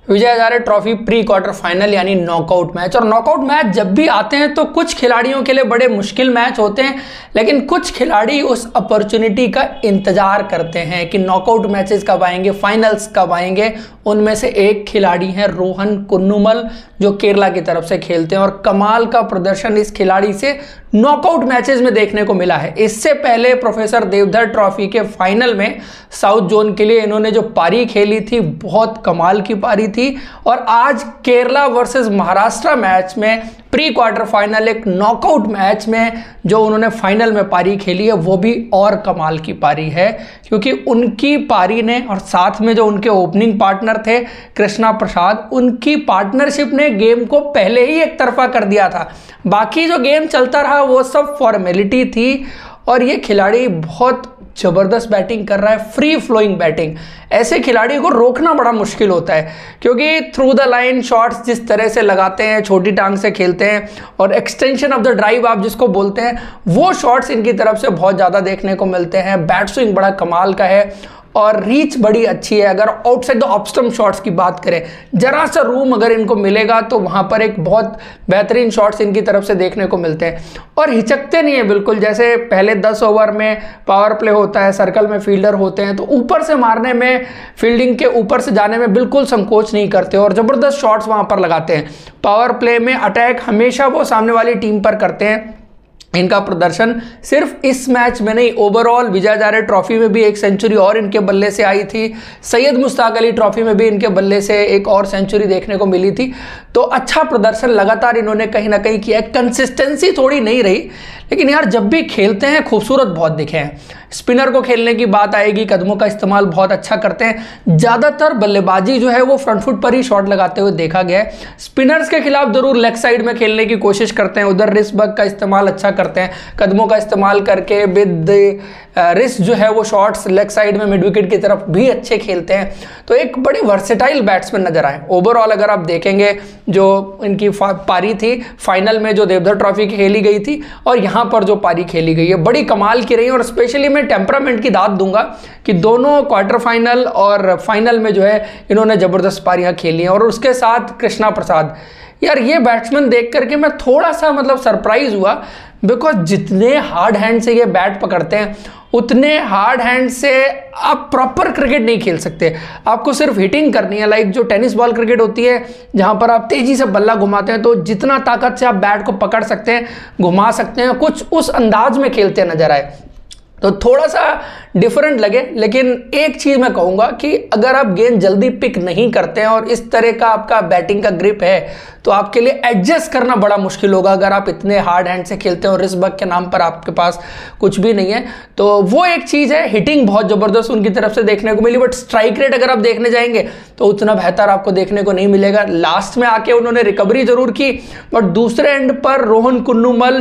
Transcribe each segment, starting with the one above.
विजय Hazare trophy pre quarter final यानी knockout match. और knockout match जब भी आते हैं तो कुछ खिलाड़ियों के लिए बड़े मुश्किल मैच होते हैं, लेकिन कुछ खिलाड़ी उस अपॉर्चुनिटी का इंतजार करते हैं कि नॉकआउट मैचेस कब आएंगे, फाइनल्स कब आएंगे। उनमें से एक खिलाड़ी हैं रोहन कुन्नुमल, जो केरला की तरफ से खेलते हैं, और कमाल का प्रदर्शन इस खिलाड़ी से नॉकआउट मैचेस में देखने को मिला है। इससे पहले प्रोफेसर देवधर ट्रॉफी के फाइनल में साउथ जोन के लिए इन्होंने जो पारी खेली थी, बहुत कमाल की पारी थी। और आज केरला वर्सेस महाराष्ट्र मैच में प्री क्वार्टर फाइनल, एक नॉकआउट मैच में जो उन्होंने फाइनल में पारी खेली है, वो भी और कमाल की पारी है, क्योंकि उनकी पारी ने और साथ में जो उनके ओपनिंग पार्टनर थे कृष्णा प्रसाद, उनकी पार्टनरशिप ने गेम को पहले ही एक तरफा कर दिया था। बाकी जो गेम चलता रहा वो सब फॉर्मेलिटी थी। और ये खिलाड़ी बहुत ज़बरदस्त बैटिंग कर रहा है, फ्री फ्लोइंग बैटिंग। ऐसे खिलाड़ी को रोकना बड़ा मुश्किल होता है, क्योंकि थ्रू द लाइन शॉट्स जिस तरह से लगाते हैं, छोटी टांग से खेलते हैं, और एक्सटेंशन ऑफ द ड्राइव आप जिसको बोलते हैं, वो शॉट्स इनकी तरफ से बहुत ज़्यादा देखने को मिलते हैं। बैट स्विंग बड़ा कमाल का है और रीच बड़ी अच्छी है। अगर outside the off stump shots की बात करें, जरा सा रूम अगर इनको मिलेगा तो वहां पर एक बहुत बेहतरीन शॉट्स इनकी तरफ से देखने को मिलते हैं। और हिचकते नहीं है बिल्कुल, जैसे पहले 10 ओवर में पावर प्ले होता है, सर्कल में फील्डर होते हैं, तो ऊपर से मारने में, फील्डिंग के ऊपर से जाने में बिल्कुल संकोच नहीं करते और ज़बरदस्त शॉट्स वहां पर लगाते हैं। पावर प्ले में अटैक हमेशा वो सामने वाली टीम पर करते हैं। इनका प्रदर्शन सिर्फ इस मैच में नहीं, ओवरऑल विजय हजारे ट्रॉफी में भी एक सेंचुरी और इनके बल्ले से आई थी। सैयद मुश्ताक अली ट्रॉफी में भी इनके बल्ले से एक और सेंचुरी देखने को मिली थी। तो अच्छा प्रदर्शन लगातार इन्होंने कहीं ना कहीं किया। कंसिस्टेंसी थोड़ी नहीं रही, लेकिन यार जब भी खेलते हैं खूबसूरत बहुत दिखे हैं। स्पिनर को खेलने की बात आएगी, कदमों का इस्तेमाल बहुत अच्छा करते हैं। ज़्यादातर बल्लेबाजी जो है वो फ्रंट फुट पर ही शॉट लगाते हुए देखा गया है। स्पिनर्स के खिलाफ जरूर लेग साइड में खेलने की कोशिश करते हैं, उधर रिस्ट बग का इस्तेमाल अच्छा करते हैं, कदमों का इस्तेमाल करके विद रिस्ट जो है वो शॉट्स लेग साइड में मिड विकेट की तरफ भी अच्छे खेलते हैं। तो एक बड़ी वर्सेटाइल बैट्समैन नजर आए। ओवरऑल अगर आप देखेंगे जो इनकी पारी थी फाइनल में जो देवधर ट्रॉफी खेली गई थी और यहाँ पर जो पारी खेली गई है, बड़ी कमाल की रही। और स्पेशली मैं टेम्परामेंट की दाद दूंगा कि दोनों क्वार्टर फाइनल और फाइनल में जो है इन्होंने जबरदस्त पारियां खेली हैं। और उसके साथ कृष्णा प्रसाद, यार ये बैट्समैन देख करके मैं थोड़ा सा मतलब सरप्राइज हुआ, बिकॉज जितने हार्ड हैंड से ये बैट पकड़ते हैं उतने हार्ड हैंड से आप प्रॉपर क्रिकेट नहीं खेल सकते। आपको सिर्फ हिटिंग करनी है, लाइक जो टेनिस बॉल क्रिकेट होती है जहां पर आप तेजी से बल्ला घुमाते हैं, तो जितना ताकत से आप बैट को पकड़ सकते हैं, घुमा सकते हैं, कुछ उस अंदाज में खेलते नजर आए, तो थोड़ा सा डिफरेंट लगे। लेकिन एक चीज़ मैं कहूँगा कि अगर आप गेंद जल्दी पिक नहीं करते हैं और इस तरह का आपका बैटिंग का ग्रिप है तो आपके लिए एडजस्ट करना बड़ा मुश्किल होगा। अगर आप इतने हार्ड हैंड से खेलते हैं और रिस्ट बग के नाम पर आपके पास कुछ भी नहीं है, तो वो एक चीज़ है। हिटिंग बहुत ज़बरदस्त उनकी तरफ से देखने को मिली, बट स्ट्राइक रेट अगर आप देखने जाएंगे तो उतना बेहतर आपको देखने को नहीं मिलेगा। लास्ट में आके उन्होंने रिकवरी जरूर की, बट दूसरे एंड पर रोहन कुन्नुमल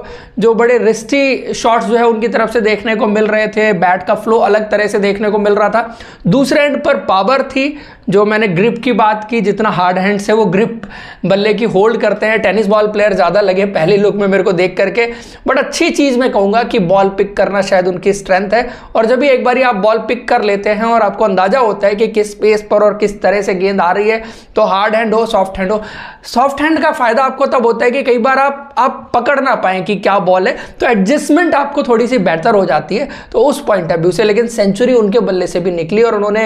जो बड़े रिस्टी शॉट्स जो है उनकी तरफ से देखने को मिल रहे थे, बैट का फ्लो अलग तरह से देखने को मिल रहा था। दूसरे एंड पर पावर थी, जो मैंने ग्रिप की बात की, जितना हार्ड हैंड से वो ग्रिप बल्ले की होल्ड करते हैं, टेनिस बॉल प्लेयर ज़्यादा लगे पहले लुक में मेरे को देख करके। बट अच्छी चीज़ मैं कहूँगा कि बॉल पिक करना शायद उनकी स्ट्रेंथ है। और जब भी एक बारी आप बॉल पिक कर लेते हैं और आपको अंदाजा होता है कि किस पेस पर और किस तरह से गेंद आ रही है, तो हार्ड हैंड हो सॉफ्ट हैंड हो, सॉफ्ट हैंड का फायदा आपको तब होता है कि कई बार आप पकड़ ना पाएं कि क्या बॉल है, तो एडजस्टमेंट आपको थोड़ी सी बेहतर हो जाती है। तो उस पॉइंट ऑफ व्यू से लेकिन सेंचुरी उनके बल्ले से भी निकली और उन्होंने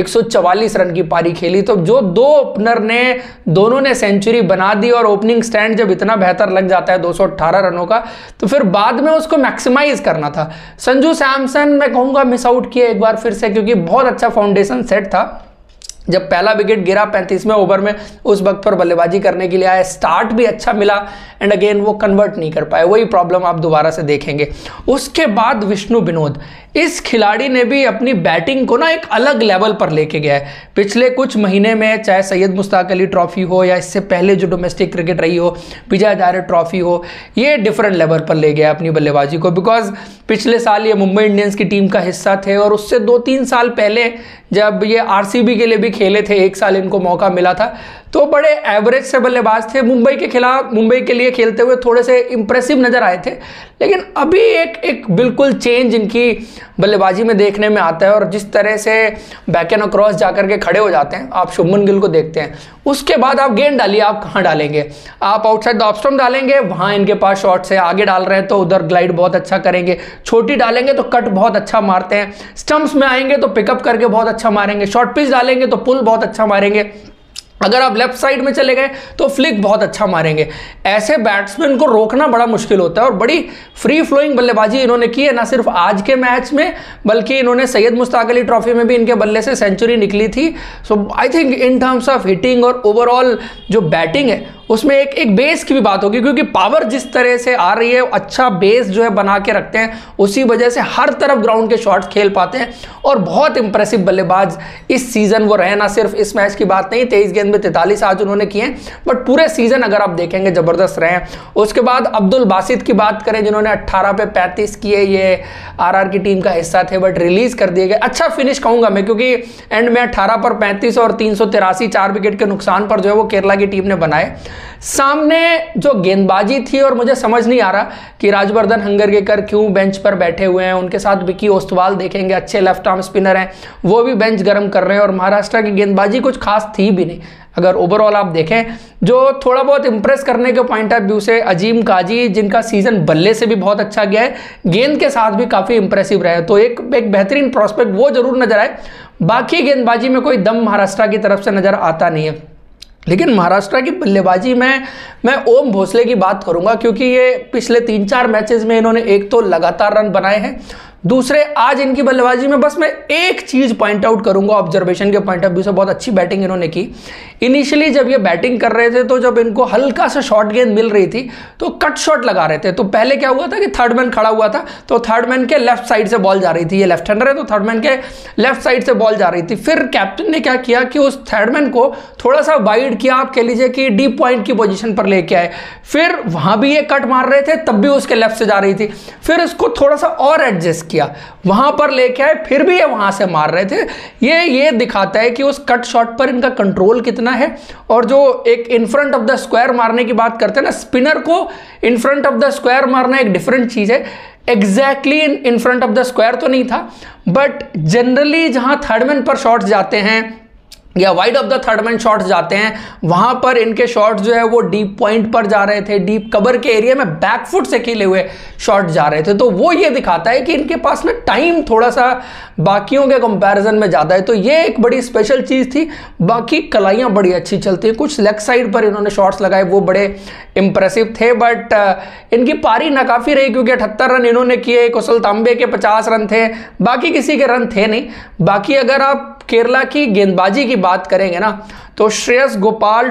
144 रन की पारी खेली। तो जो दो ओपनर ने, दोनों ने सेंचुरी बना दी, और ओपनिंग स्टैंड जब इतना बेहतर लग जाता है 218 रनों का, तो फिर बाद में उसको मैक्सिमाइज करना था। संजू सैमसन मैं कहूँगा मिस आउट किया एक बार फिर से, क्योंकि बहुत अच्छा फाउंडेशन सेट था। जब पहला विकेट गिरा 35वें ओवर में, उस वक्त पर बल्लेबाजी करने के लिए आया, स्टार्ट भी अच्छा मिला, एंड अगेन वो कन्वर्ट नहीं कर पाए। वही प्रॉब्लम आप दोबारा से देखेंगे। उसके बाद विष्णु विनोद, इस खिलाड़ी ने भी अपनी बैटिंग को ना एक अलग लेवल पर लेके गया है। पिछले कुछ महीने में चाहे सैयद मुश्ताक अली ट्रॉफी हो या इससे पहले जो डोमेस्टिक क्रिकेट रही हो, विजय हजारे ट्रॉफी हो, ये डिफरेंट लेवल पर ले गया अपनी बल्लेबाजी को। बिकॉज पिछले साल ये मुंबई इंडियंस की टीम का हिस्सा थे, और उससे 2-3 साल पहले जब ये आरसीबी के लिए भी खेले थे, 1 साल इनको मौका मिला था, तो बड़े एवरेज से बल्लेबाज थे। मुंबई के खिलाफ, मुंबई के लिए खेलते हुए थोड़े से इंप्रेसिव नजर आए थे, लेकिन अभी एक बिल्कुल चेंज इनकी बल्लेबाजी में देखने में आता है। और जिस तरह से बैक एंड अक्रॉस जाकर के खड़े हो जाते हैं, आप शुभमन गिल को देखते हैं, उसके बाद आप गेंद डालिए, आप कहाँ डालेंगे? आप आउटसाइड द ऑफ स्टंप डालेंगे, वहाँ इनके पास शॉट्स है। आगे डाल रहे हैं तो उधर ग्लाइड बहुत अच्छा करेंगे, छोटी डालेंगे तो कट बहुत अच्छा मारते हैं, स्टंप्स में आएंगे तो पिकअप करके बहुत अच्छा मारेंगे, शॉर्ट पिच डालेंगे तो पुल बहुत अच्छा मारेंगे, अगर आप लेफ्ट साइड में चले गए तो फ्लिक बहुत अच्छा मारेंगे। ऐसे बैट्समैन को रोकना बड़ा मुश्किल होता है और बड़ी फ्री फ्लोइंग बल्लेबाजी इन्होंने की है, ना सिर्फ आज के मैच में बल्कि इन्होंने सैयद मुश्ताक अली ट्रॉफी में भी इनके बल्ले से सेंचुरी निकली थी। So I think in terms of hitting और ओवरऑल जो बैटिंग है उसमें एक बेस की भी बात होगी, क्योंकि पावर जिस तरह से आ रही है, अच्छा बेस जो है बना के रखते हैं, उसी वजह से हर तरफ ग्राउंड के शॉट्स खेल पाते हैं और बहुत इंप्रेसिव बल्लेबाज इस सीजन वो रहे। ना सिर्फ इस मैच की बात नहीं, 23 गेंद में 43 आज उन्होंने किए हैं, बट पूरे सीजन अगर आप देखेंगे जबरदस्त रहे हैं। उसके बाद अब्दुल बासित की बात करें, जिन्होंने 18 पे 35 किए, ये आरआर की टीम का हिस्सा थे बट रिलीज कर दिए गए। अच्छा फिनिश कहूंगा मैं, क्योंकि एंड में 18 पर 35 और 383 4 विकेट के नुकसान पर जो है वो केरला की टीम ने बनाए। सामने जो गेंदबाजी थी, और मुझे समझ नहीं आ रहा कि राजवर्धन हंगरगेकर क्यों बेंच पर बैठे हुए हैं। उनके साथ विकी ओस्तवाल देखेंगे, अच्छे लेफ्ट आर्म स्पिनर हैं, वो भी बेंच गर्म कर रहे हैं। और महाराष्ट्र की गेंदबाजी कुछ खास थी भी नहीं। अगर ओवरऑल आप देखें, जो थोड़ा बहुत इंप्रेस करने के पॉइंट ऑफ व्यू से अजीम काजी, जिनका सीजन बल्ले से भी बहुत अच्छा गया है, गेंद के साथ भी काफी इंप्रेसिव रहे, तो एक बेहतरीन प्रोस्पेक्ट वो जरूर नजर आए। बाकी गेंदबाजी में कोई दम महाराष्ट्र की तरफ से नजर आता नहीं है। लेकिन महाराष्ट्र की बल्लेबाजी में मैं ओम भोसले की बात करूंगा, क्योंकि ये पिछले 3-4 मैचेस में इन्होंने एक तो लगातार रन बनाए हैं, दूसरे आज इनकी बल्लेबाजी में बस मैं एक चीज पॉइंट आउट करूंगा ऑब्जर्वेशन के पॉइंट ऑफ व्यू से, बहुत अच्छी बैटिंग इन्होंने की। इनिशियली जब ये बैटिंग कर रहे थे तो जब इनको हल्का सा शॉर्ट गेंद मिल रही थी तो कट शॉट लगा रहे थे। तो पहले क्या हुआ था कि थर्ड मैन खड़ा हुआ था, तो थर्ड मैन के लेफ्ट साइड से बॉल जा रही थी, ये लेफ्ट हैंडर है तो थर्ड मैन के लेफ्ट साइड से बॉल जा रही थी। फिर कैप्टन ने क्या किया कि उस थर्ड मैन को थोड़ा सा वाइड किया, आप कह लीजिए कि डीप पॉइंट की पोजीशन पर लेके आए। फिर वहां भी ये कट मार रहे थे, तब भी उसके लेफ्ट से जा रही थी, फिर इसको थोड़ा सा और एडजस्ट किया, वहां पर लेके आए, फिर भी ये वहां से मार रहे थे। ये दिखाता है कि उस कट शॉट पर इनका कंट्रोल कितना है। और जो एक in front of the square मारने की बात करते हैं ना, स्पिनर को in front of the square मारना एक डिफरेंट चीज है। Exactly in front of the square तो नहीं था, बट जनरली जहां थर्ड मैन पर शॉट्स जाते हैं या wide of the third man shots जाते हैं, वहां पर इनके शॉट्स जो है वो डीप पॉइंट पर जा रहे थे, डीप कवर के एरिया में बैकफुट से खेले हुए शॉट जा रहे थे। तो वो ये दिखाता है कि इनके पास ना टाइम थोड़ा सा बाकियों के कंपैरिजन में ज़्यादा है, तो ये एक बड़ी स्पेशल चीज़ थी। बाकी कलाइयाँ बड़ी अच्छी चलती हैं, कुछ लेग साइड पर इन्होंने शॉट्स लगाए वो बड़े इंप्रेसिव थे, बट इनकी पारी नाकाफी रही, क्योंकि 78 रन इन्होंने किए, कुशल तांबे के 50 रन थे, बाकी किसी के रन थे नहीं। बाकी अगर आप केरला की गेंदबाजी की बात करेंगे ना, तो श्रेयस गोपाल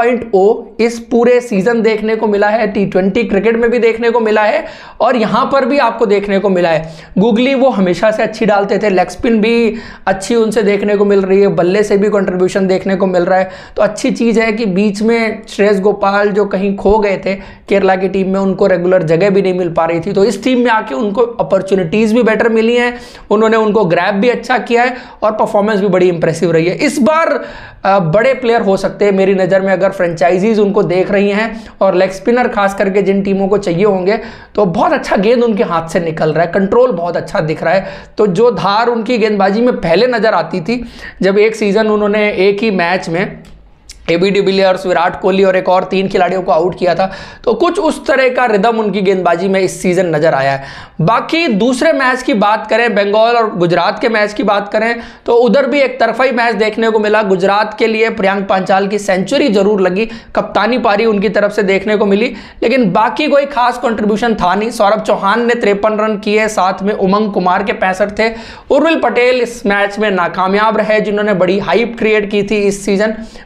2.0 इस पूरे सीजन देखने को मिला है, T20 क्रिकेट में भी देखने को मिला है और यहां पर भी आपको देखने को मिला है। गुगली वो हमेशा से अच्छी डालते थे, लेग स्पिन भी अच्छी उनसे देखने को मिल रही है, बल्ले से भी कंट्रीब्यूशन देखने को मिल रहा है। तो अच्छी चीज है कि बीच में श्रेयस गोपाल जो कहीं खो गए थे केरला की टीम में, उनको रेगुलर जगह भी नहीं मिल पा रही थी, तो इस टीम में आके उनको अपॉर्चुनिटीज भी बेटर मिली हैं, उन्होंने उनको ग्रैब भी अच्छा किया है और परफॉर्मेंस भी बड़ी इंप्रेसिव रही है। इस बार बड़े प्लेयर हो सकते हैं मेरी नज़र में, अगर फ्रेंचाइजीज उनको देख रही हैं और लेग स्पिनर खास करके जिन टीमों को चाहिए होंगे, तो बहुत अच्छा गेंद उनके हाथ से निकल रहा है, कंट्रोल बहुत अच्छा दिख रहा है। तो जो धार उनकी गेंदबाजी में पहले नज़र आती थी, जब एक सीज़न उन्होंने एक ही मैच में एबी डिविलियर्स, विराट कोहली और एक और 3 खिलाड़ियों को आउट किया था, तो कुछ उस तरह का रिदम उनकी गेंदबाजी में इस सीजन नजर आया है। बाकी दूसरे मैच की बात करें, बंगाल और गुजरात के मैच की बात करें, तो उधर भी एक तरफा ही मैच देखने को मिला। गुजरात के लिए प्रियांक पांचाल की सेंचुरी जरूर लगी, कप्तानी पारी उनकी तरफ से देखने को मिली, लेकिन बाकी कोई खास कंट्रीब्यूशन था नहीं। सौरभ चौहान ने 53 रन किए, साथ में उमंग कुमार के 65 थे। उर्विल पटेल इस मैच में नाकामयाब रहे, जिन्होंने बड़ी हाइप क्रिएट की थी इस सीजन। विजय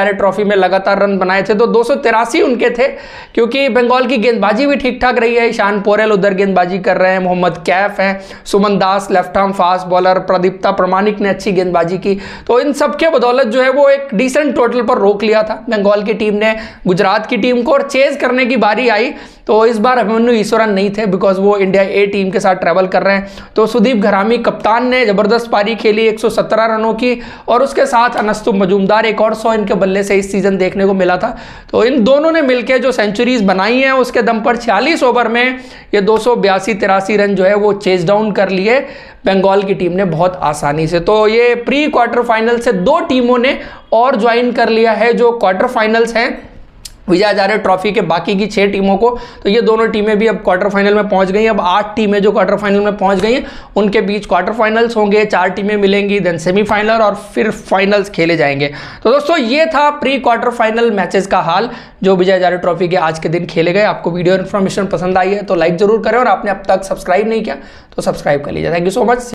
हजारे ट्रॉफी में लगातार रन बनाए थे, तो 283 उनके थे, क्योंकि बंगाल की गेंदबाजी भी ठीक ठाक रही है। ईशान पोरेल उधर गेंदबाजी कर रहे हैं, मोहम्मद कैफ हैं, Suman Das left arm fast bowler, Pradipta Pramanik ने अच्छी गेंदबाजी की। तो इन सब के बदौलत जो है वो एक डिसेंट टोटल पर रोक लिया था बंगाल की टीम ने गुजरात की टीम को, और चेज करने की बारी आई तो इस बार अभिमन्यु ईश्वरन नहीं थे, बिकॉज वो इंडिया ए टीम के साथ ट्रैवल कर रहे हैं। तो सुदीप घरामी कप्तान ने जबरदस्त पारी खेली, 117 रनों की, और उसके साथ अनस्तु मजूमदार एक और 100 इनके बल्ले से इस सीजन देखने को मिला था। तो इन दोनों ने मिलकर जो सेंचुरीज बनाई हैं उसके दम पर 46 ओवर में ये 282-83 रन जो है वो चेज डाउन कर लिए बंगाल की टीम ने बहुत आसानी से। तो ये प्री क्वार्टर फाइनल से 2 टीमों ने और ज्वाइन कर लिया है जो क्वार्टर फाइनल्स हैं विजय हजारे ट्रॉफी के बाकी की 6 टीमों को। तो ये दोनों टीमें भी अब क्वार्टर फाइनल में पहुंच गई हैं। अब 8 टीमें जो क्वार्टर फाइनल में पहुंच गई हैं उनके बीच क्वार्टर फाइनल्स होंगे, 4 टीमें मिलेंगी, देन सेमीफाइनल और फिर फाइनल्स खेले जाएंगे। तो दोस्तों ये था प्री क्वार्टर फाइनल मैचेस का हाल जो विजय हजारे ट्रॉफी के आज के दिन खेले गए। आपको वीडियो इन्फॉर्मेशन पसंद आई है तो लाइक जरूर करें, और आपने अब तक सब्सक्राइब नहीं किया तो सब्सक्राइब कर लीजिए। Thank you so much.